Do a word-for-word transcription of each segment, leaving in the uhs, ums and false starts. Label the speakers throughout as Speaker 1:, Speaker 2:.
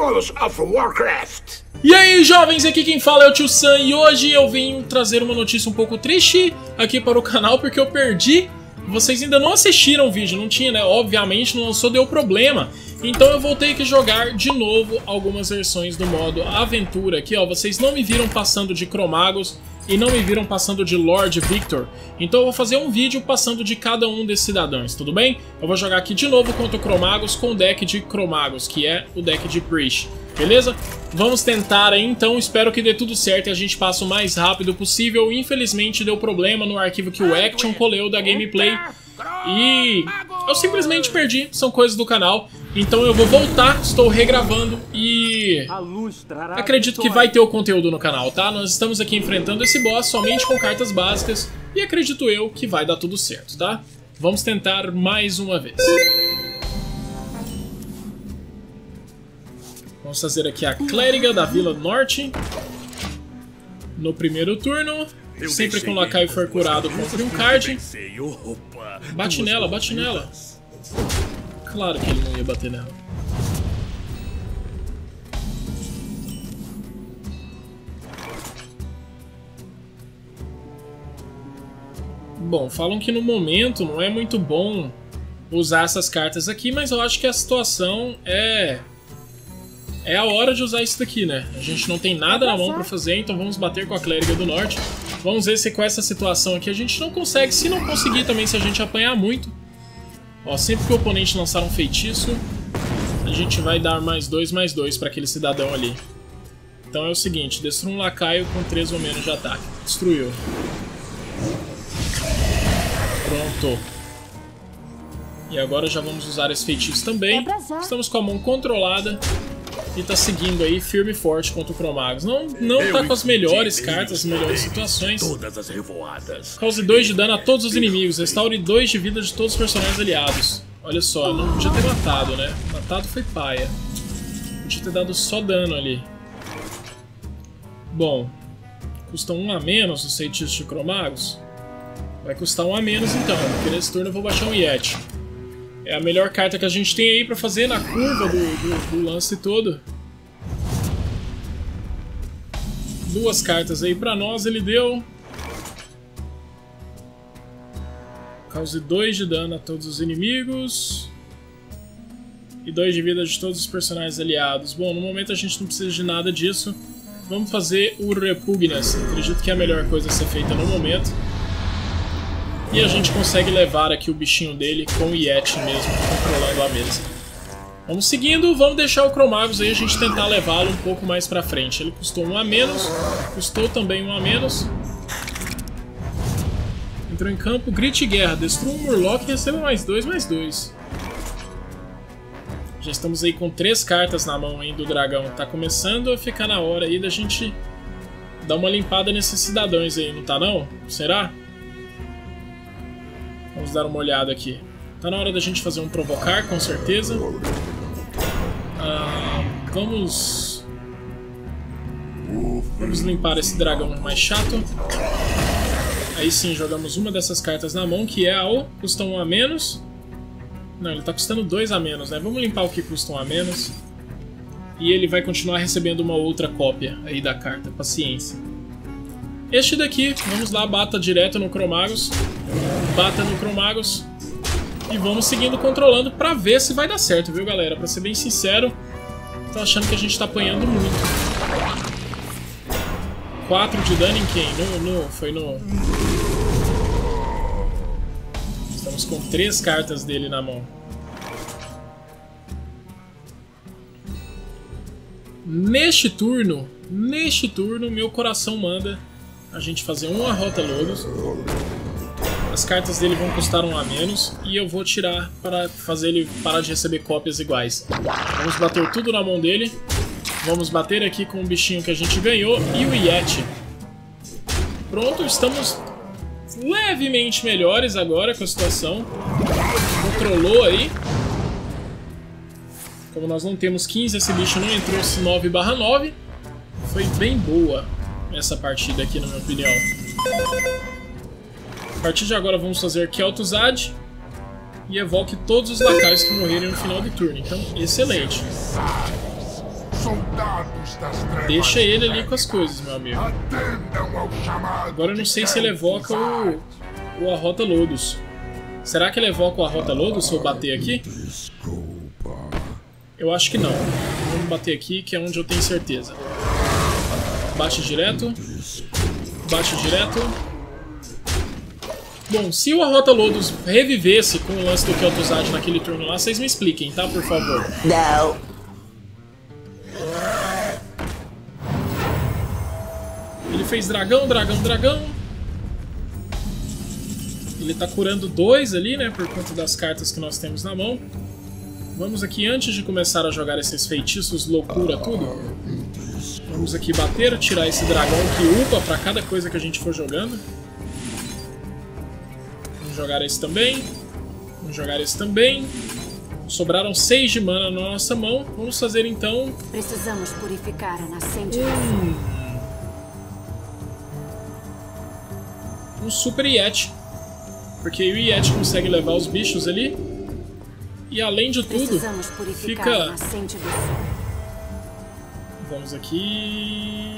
Speaker 1: Rules of Warcraft.
Speaker 2: E aí, jovens, aqui quem fala é o Tio Sam e hoje eu vim trazer uma notícia um pouco triste aqui para o canal porque eu perdi. Vocês ainda não assistiram o vídeo, não tinha, né? Obviamente não lançou, deu problema. Então eu voltei aqui jogar de novo algumas versões do modo aventura aqui, ó. Vocês não me viram passando de Cromagos e não me viram passando de Lord Victor. Então eu vou fazer um vídeo passando de cada um desses cidadãos, tudo bem? Eu vou jogar aqui de novo contra o Cromagos com o deck de Cromagos, que é o deck de Priest, beleza? Vamos tentar aí então, espero que dê tudo certo e a gente passe o mais rápido possível. Infelizmente deu problema no arquivo que o Action colheu da gameplay e eu simplesmente perdi, são coisas do canal. Então eu vou voltar, estou regravando e acredito que vai ter o conteúdo no canal, tá? Nós estamos aqui enfrentando esse boss somente com cartas básicas e acredito eu que vai dar tudo certo, tá? Vamos tentar mais uma vez. Vamos fazer aqui a Clériga da Vila Norte no primeiro turno. Sempre que um lacaio for curado, compre um card. Bate nela, bate nela. Claro que ele não ia bater nela. Bom, falam que no momento não é muito bom usar essas cartas aqui, mas eu acho que a situação é... É a hora de usar isso daqui, né? A gente não tem nada na mão pra fazer, então vamos bater com a Clériga do Norte. Vamos ver se com essa situação aqui a gente não consegue. Se não conseguir também, se a gente apanhar muito. Ó, sempre que o oponente lançar um feitiço, a gente vai dar mais dois, mais dois pra aquele cidadão ali. Então é o seguinte, destrua um lacaio com três ou menos de ataque. Destruiu. Pronto. E agora já vamos usar esse feitiço também. Estamos com a mão controlada. E tá seguindo aí firme e forte contra o Cromagos. Não, não tá com as melhores cartas, as melhores situações. Cause dois de dano a todos os inimigos. Restaure dois de vida de todos os personagens aliados. Olha só, não podia ter matado, né? Matado foi paia. Podia ter dado só dano ali. Bom, custa um a menos os feitiços de Cromagos. Vai custar um a menos então, porque nesse turno eu vou baixar um Yeti. É a melhor carta que a gente tem aí pra fazer na curva do, do, do lance todo. Duas cartas aí pra nós, ele deu. Cause dois de dano a todos os inimigos. E dois de vida de todos os personagens aliados. Bom, no momento a gente não precisa de nada disso. Vamos fazer o Repugnance. Acredito que é a melhor coisa a ser feita no momento. E a gente consegue levar aqui o bichinho dele com o Yeti mesmo, controlando a mesa. Vamos seguindo, vamos deixar o Cromagos aí, a gente tentar levá-lo um pouco mais pra frente. Ele custou um a menos, custou também um a menos. Entrou em campo, grite guerra, destrua um Murloc e receba mais dois, mais dois. Já estamos aí com três cartas na mão aí do dragão. Tá começando a ficar na hora aí da gente dar uma limpada nesses cidadãos aí, não tá não? Será? Vamos dar uma olhada aqui. Tá na hora da gente fazer um provocar, com certeza. Ah, vamos... Vamos limpar esse dragão mais chato. Aí sim, jogamos uma dessas cartas na mão, que é a O. Custa um a menos. Não, ele tá custando dois a menos, né? Vamos limpar o que custa um a menos. E ele vai continuar recebendo uma outra cópia aí da carta. Paciência. Este daqui, vamos lá, bata direto no Cromagos. Bata no Cromagos. E vamos seguindo controlando pra ver se vai dar certo, viu, galera? Pra ser bem sincero, tô achando que a gente tá apanhando muito. quatro de dano em quem? No, no, foi no... Estamos com três cartas dele na mão. Neste turno, neste turno, meu coração manda a gente fazer um Arrota Logos. As cartas dele vão custar um a menos e eu vou tirar para fazer ele parar de receber cópias iguais. Vamos bater tudo na mão dele. Vamos bater aqui com o bichinho que a gente ganhou e o Yeti. Pronto, estamos levemente melhores agora com a situação. Controlou aí. Como nós não temos quinze, esse bicho não entrou nove barra nove. Foi bem boa essa partida aqui, na minha opinião. A partir de agora vamos fazer Kel'Thuzad e evoque todos os lacaios que morrerem no final do turno. Então, excelente.
Speaker 1: soldados das trevas.
Speaker 2: Deixa ele ali com as coisas, meu amigo.
Speaker 1: Atendam ao chamado.
Speaker 2: Agora eu não sei se ele evoca o, o Arrota Lodos. Será que ele evoca o Arrota Lodos se eu bater aqui? Eu acho que não. Vamos bater aqui, que é onde eu tenho certeza. Bate direto. Bate direto. Bom, se o Arrota Lodos revivesse com o lance do Kel'Thuzad naquele turno lá, vocês me expliquem, tá? Por favor.
Speaker 3: Não.
Speaker 2: Ele fez dragão, dragão, dragão. Ele tá curando dois ali, né? Por conta das cartas que nós temos na mão. Vamos aqui, antes de começar a jogar esses feitiços, loucura, tudo. Vamos aqui bater, tirar esse dragão que upa pra cada coisa que a gente for jogando. Vamos jogar esse também. Vamos jogar esse também. Sobraram seis de mana na nossa mão. Vamos fazer então...
Speaker 4: Precisamos purificar a nascente.
Speaker 2: Um, um Super Yeti. Porque o Yeti consegue levar os bichos ali. E além de tudo, fica... Vamos aqui...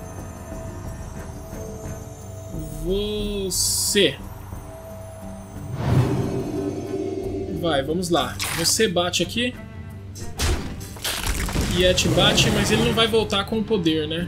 Speaker 2: Você... Vai, vamos lá. Você bate aqui. Yeti bate, mas ele não vai voltar com o poder, né?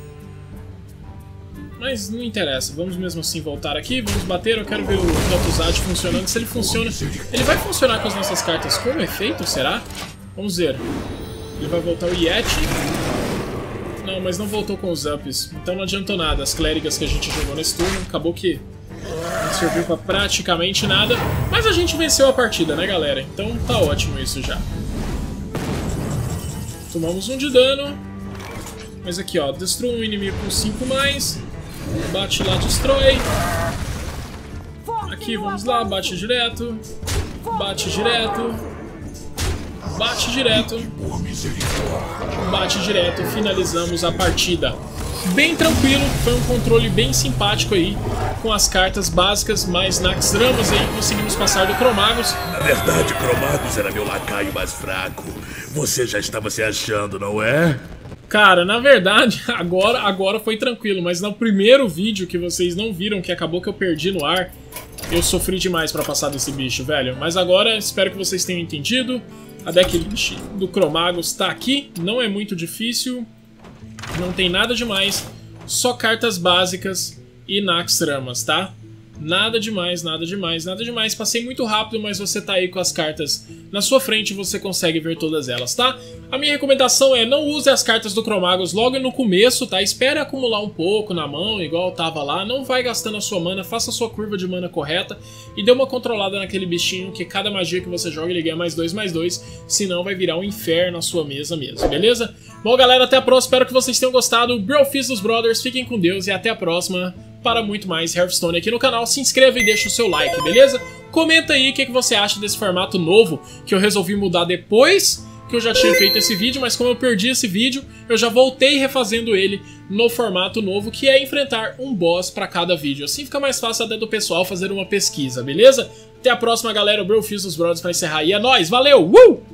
Speaker 2: Mas não interessa, vamos mesmo assim voltar aqui, vamos bater, eu quero ver o Kel'Thuzad funcionando, se ele funciona... Ele vai funcionar com as nossas cartas com efeito, será? Vamos ver. Ele vai voltar o Yeti. Não, mas não voltou com os ups, então não adiantou nada. As clérigas que a gente jogou nesse turno, acabou que não serviu pra praticamente nada. Mas a gente venceu a partida, né, galera? Então tá ótimo isso já. Tomamos um de dano. Mas aqui, ó, destrua um inimigo com cinco mais. Bate lá, destrói. Aqui, vamos lá, bate direto. Bate direto. Bate direto. Bate direto. Finalizamos a partida. Bem tranquilo, foi um controle bem simpático aí. Com as cartas básicas, mais Naxxramas aí, conseguimos passar do Cromagos.
Speaker 5: Na verdade, Cromagos era meu lacaio mais fraco. Você já estava se achando, não é?
Speaker 2: Cara, na verdade, agora, agora foi tranquilo, mas no primeiro vídeo que vocês não viram, que acabou que eu perdi no ar, eu sofri demais pra passar desse bicho, velho. Mas agora, espero que vocês tenham entendido. A deck do Cromagos tá aqui, não é muito difícil, não tem nada demais, só cartas básicas e Naxxramas, tá? Nada demais, nada demais, nada demais. Passei muito rápido, mas você tá aí com as cartas na sua frente e você consegue ver todas elas, tá? A minha recomendação é não use as cartas do Cromagos logo no começo, tá? Espere acumular um pouco na mão, igual tava lá. Não vai gastando a sua mana, faça a sua curva de mana correta e dê uma controlada naquele bichinho, que cada magia que você joga ele ganha mais dois, mais dois. Senão vai virar um inferno na sua mesa mesmo, beleza? Bom, galera, até a próxima. Espero que vocês tenham gostado. Brofist dos Brothers, fiquem com Deus e até a próxima. Para muito mais Hearthstone aqui no canal, se inscreva e deixa o seu like, beleza? Comenta aí o que, que você acha desse formato novo, que eu resolvi mudar depois que eu já tinha feito esse vídeo, mas como eu perdi esse vídeo, eu já voltei refazendo ele no formato novo, que é enfrentar um boss para cada vídeo. Assim fica mais fácil até do pessoal fazer uma pesquisa, beleza? Até a próxima, galera. O Brofist dos Brothers para encerrar. E é nóis, valeu! Uh!